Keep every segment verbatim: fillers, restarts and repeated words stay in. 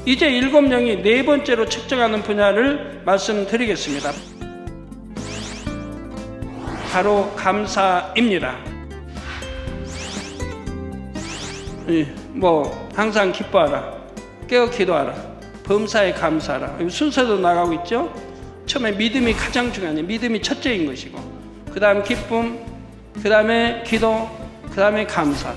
이제 일곱 영이 네 번째로 측정하는 분야를 말씀드리겠습니다. 바로 감사입니다. 뭐 항상 기뻐하라, 깨어 기도하라, 범사에 감사하라. 순서도 나가고 있죠. 처음에 믿음이 가장 중요해요. 믿음이 첫째인 것이고, 그 다음 기쁨, 그 다음에 기도, 그 다음에 감사.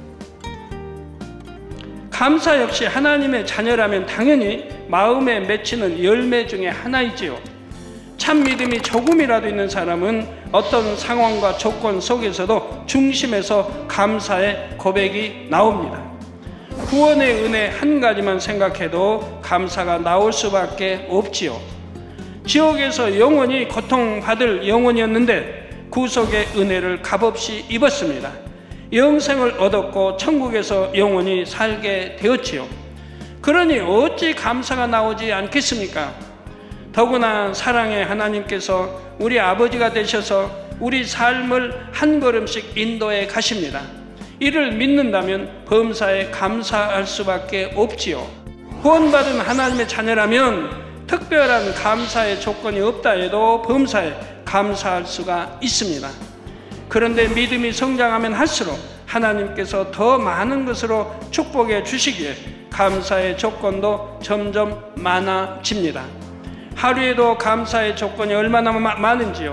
감사 역시 하나님의 자녀라면 당연히 마음에 맺히는 열매 중에 하나이지요. 참 믿음이 조금이라도 있는 사람은 어떤 상황과 조건 속에서도 중심에서 감사의 고백이 나옵니다. 구원의 은혜 한 가지만 생각해도 감사가 나올 수밖에 없지요. 지옥에서 영원히 고통받을 영혼이었는데 구속의 은혜를 값없이 입었습니다. 영생을 얻었고 천국에서 영원히 살게 되었지요. 그러니 어찌 감사가 나오지 않겠습니까? 더구나 사랑의 하나님께서 우리 아버지가 되셔서 우리 삶을 한 걸음씩 인도해 가십니다. 이를 믿는다면 범사에 감사할 수밖에 없지요. 구원받은 하나님의 자녀라면 특별한 감사의 조건이 없다 해도 범사에 감사할 수가 있습니다. 그런데 믿음이 성장하면 할수록 하나님께서 더 많은 것으로 축복해 주시기에 감사의 조건도 점점 많아집니다. 하루에도 감사의 조건이 얼마나 마, 많은지요.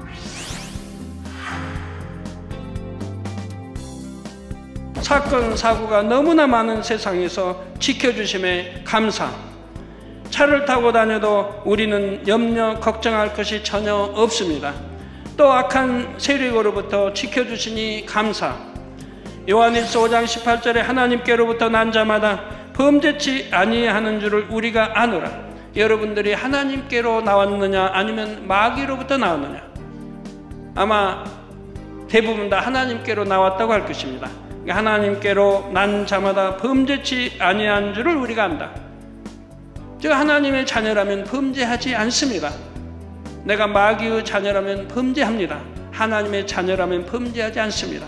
사건, 사고가 너무나 많은 세상에서 지켜주심에 감사. 차를 타고 다녀도 우리는 염려, 걱정할 것이 전혀 없습니다. 또 악한 세력으로부터 지켜주시니 감사. 요한일서 오 장 십팔 절에 하나님께로부터 난 자마다 범죄치 아니하는 줄을 우리가 아노라. 여러분들이 하나님께로 나왔느냐 아니면 마귀로부터 나왔느냐? 아마 대부분 다 하나님께로 나왔다고 할 것입니다. 하나님께로 난 자마다 범죄치 아니한 줄을 우리가 안다. 즉 하나님의 자녀라면 범죄하지 않습니다. 내가 마귀의 자녀라면 범죄합니다. 하나님의 자녀라면 범죄하지 않습니다.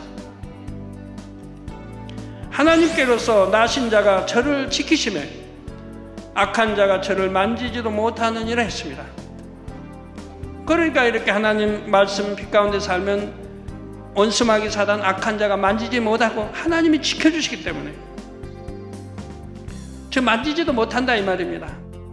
하나님께로서 나신 자가 저를 지키시매 악한 자가 저를 만지지도 못하느니라 했습니다. 그러니까 이렇게 하나님 말씀 빛 가운데 살면 원수마귀 사단 악한 자가 만지지 못하고 하나님이 지켜주시기 때문에 저 만지지도 못한다 이 말입니다.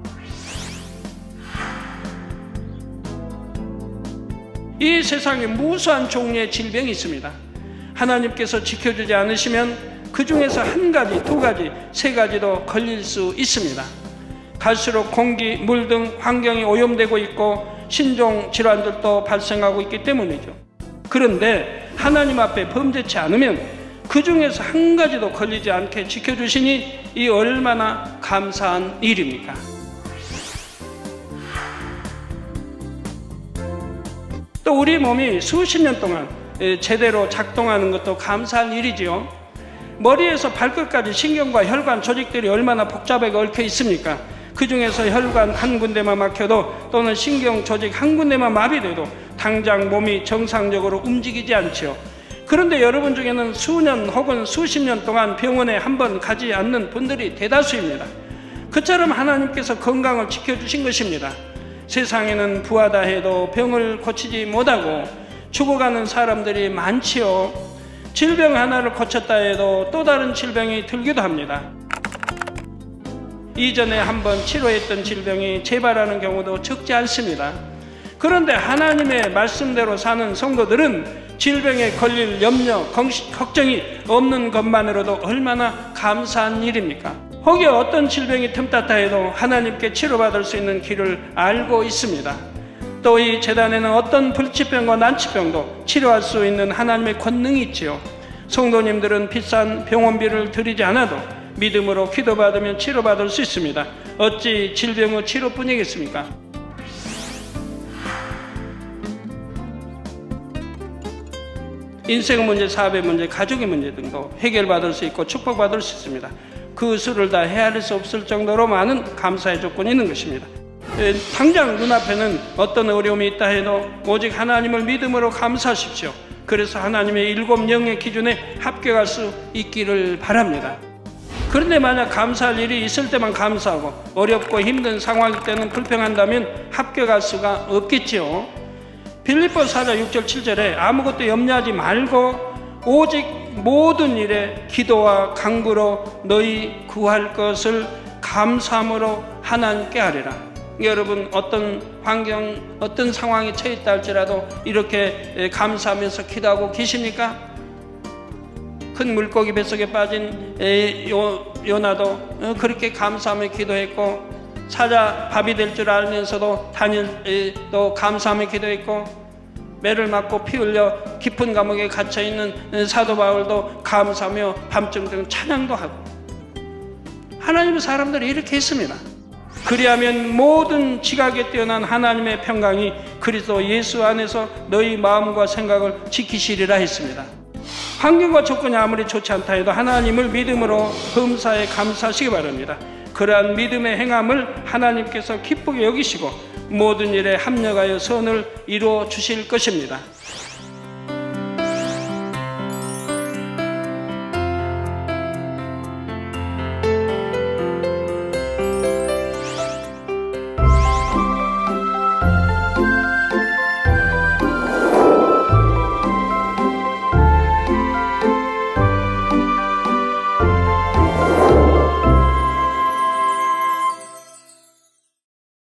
이 세상에 무수한 종류의 질병이 있습니다. 하나님께서 지켜주지 않으시면 그 중에서 한 가지, 두 가지, 세 가지도 걸릴 수 있습니다. 갈수록 공기, 물 등 환경이 오염되고 있고 신종 질환들도 발생하고 있기 때문이죠. 그런데 하나님 앞에 범죄치 않으면 그 중에서 한 가지도 걸리지 않게 지켜주시니 이 얼마나 감사한 일입니까? 또 우리 몸이 수십 년 동안 제대로 작동하는 것도 감사한 일이지요. 머리에서 발끝까지 신경과 혈관 조직들이 얼마나 복잡하게 얽혀 있습니까? 그 중에서 혈관 한 군데만 막혀도 또는 신경 조직 한 군데만 마비돼도 당장 몸이 정상적으로 움직이지 않지요. 그런데 여러분 중에는 수년 혹은 수십 년 동안 병원에 한 번 가지 않는 분들이 대다수입니다. 그처럼 하나님께서 건강을 지켜주신 것입니다. 세상에는 부하다 해도 병을 고치지 못하고 죽어가는 사람들이 많지요. 질병 하나를 고쳤다 해도 또 다른 질병이 들기도 합니다. 이전에 한번 치료했던 질병이 재발하는 경우도 적지 않습니다. 그런데 하나님의 말씀대로 사는 성도들은 질병에 걸릴 염려, 걱정이 없는 것만으로도 얼마나 감사한 일입니까? 혹여 어떤 질병이 틈탔다 해도 하나님께 치료받을 수 있는 길을 알고 있습니다. 또 이 재단에는 어떤 불치병과 난치병도 치료할 수 있는 하나님의 권능이 있지요. 성도님들은 비싼 병원비를 들이지 않아도 믿음으로 기도받으면 치료받을 수 있습니다. 어찌 질병의 치료뿐이겠습니까? 인생의 문제, 사업의 문제, 가족의 문제 등도 해결받을 수 있고 축복받을 수 있습니다. 그 수를 다 헤아릴 수 없을 정도로 많은 감사의 조건이 있는 것입니다. 당장 눈앞에는 어떤 어려움이 있다 해도 오직 하나님을 믿음으로 감사하십시오. 그래서 하나님의 일곱 영의 기준에 합격할 수 있기를 바랍니다. 그런데 만약 감사할 일이 있을 때만 감사하고 어렵고 힘든 상황일 때는 불평한다면 합격할 수가 없겠지요. 빌립보 사 장 육 절 칠 절에 아무것도 염려하지 말고 오직 모든 일에 기도와 간구로 너희 구할 것을 감사함으로 하나님께 아뢰라. 여러분 어떤 환경 어떤 상황에 처했다 할지라도 이렇게 감사하면서 기도하고 계십니까? 큰 물고기 뱃속에 빠진 요나도 그렇게 감사하며 기도했고, 사자 밥이 될 줄 알면서도 다니엘도 감사하며 기도했고, 매를 맞고 피 흘려 깊은 감옥에 갇혀있는 사도 바울도 감사하며 밤중등 찬양도 하고, 하나님의 사람들이 이렇게 했습니다. 그리하면 모든 지각에 뛰어난 하나님의 평강이 그리스도 예수 안에서 너희 마음과 생각을 지키시리라 했습니다. 환경과 조건이 아무리 좋지 않다 해도 하나님을 믿음으로 범사에 감사하시기 바랍니다. 그러한 믿음의 행함을 하나님께서 기쁘게 여기시고 모든 일에 합력하여 선을 이루어 주실 것입니다.